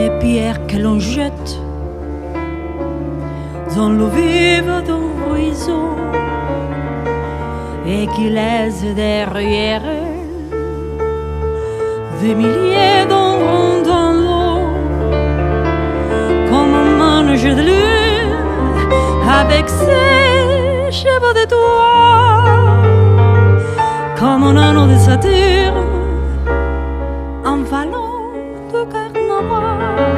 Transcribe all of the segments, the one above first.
une pierre que l'on jette dans l'eau vive d'un ruisseau et qui laisse derrière elle des milliers d'ombres dans l'eau, comme un manche de lune avec ses cheveux de toit, comme un anneau de Saturne en ballon de carnaval,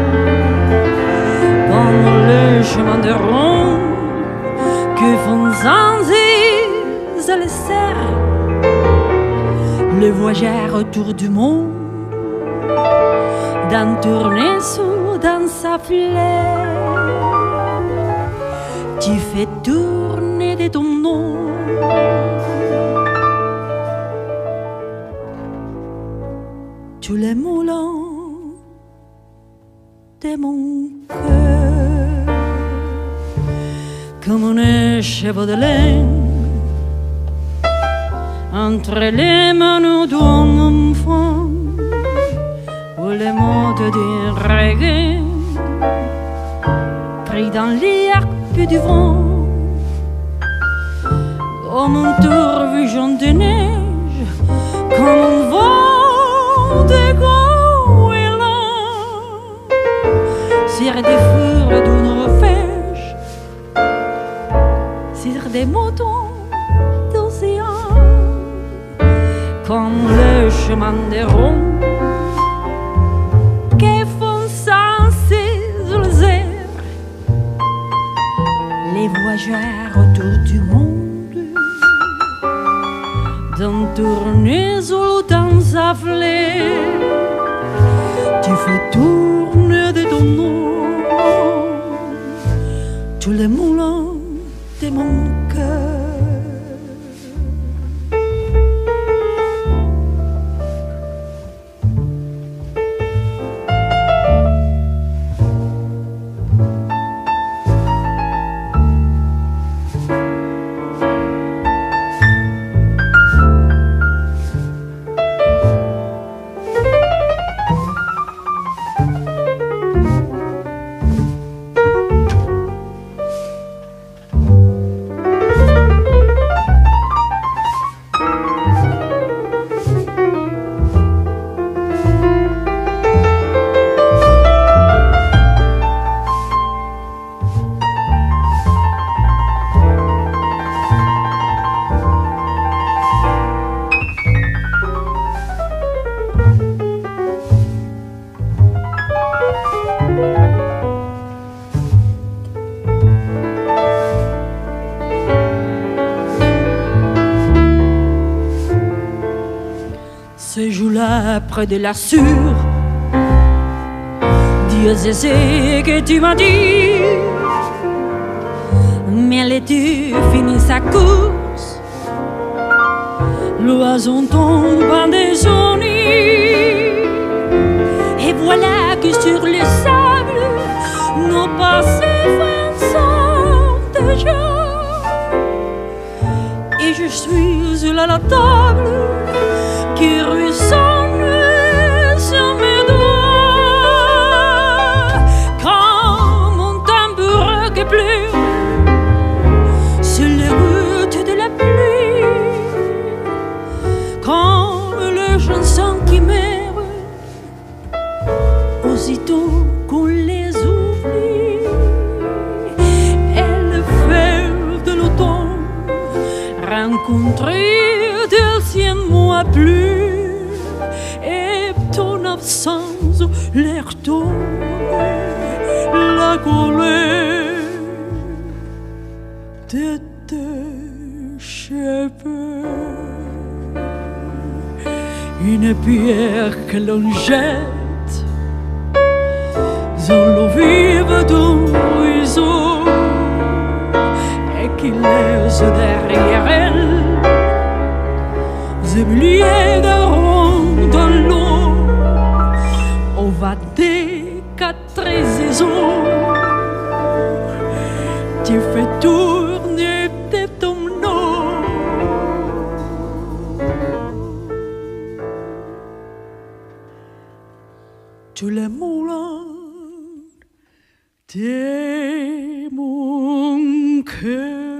dans le chemin de ronde que font sans les serres, le voyageur autour du monde, d'un tournesol dans sa fleur, tu fais tourner de ton nom. Tous les moulins de mon cœur, comme un cheveu de laine entre les mains d'un enfant, ou les mots d'un reggae pris dans les harpes du vent, comme un tourbillon de neige, comme un vent de goéland sur des fours d'une refuge, sur des moutons d'océan, comme le chemin des ronds qui font sans cesse les airs, les voyageurs autour du monde, d'un tournesol dans sa fleur, tu fais tourner de ton nom tous les moulins de mon cœur. Ce jour-là, près de la sûre, Dieu sait que tu m'as dit, mais l'as-tu fini sa course? L'oiseau tombe en déjeuner, et voilà que sur le sable, nos pas s'effaçant déjà, et je suis sur la table qui ressonne sur mes doigts, comme un tambour qui pleure sur les gouttes de la pluie, comme les chansons qui meurent aussitôt qu'on les oublie, et le feu de l'automne rencontré deuxième mois plus, et ton absence l'air tombe, la colère de tes cheveux, une pierre que l'on jette dans l'eau vive d'un ruisseau et qui laisse derrière elle des milliers de ronds dans l'eau. On va des quatre saisons, tu fais tourner de ton nom. Tous les moulins T'es mon cœur.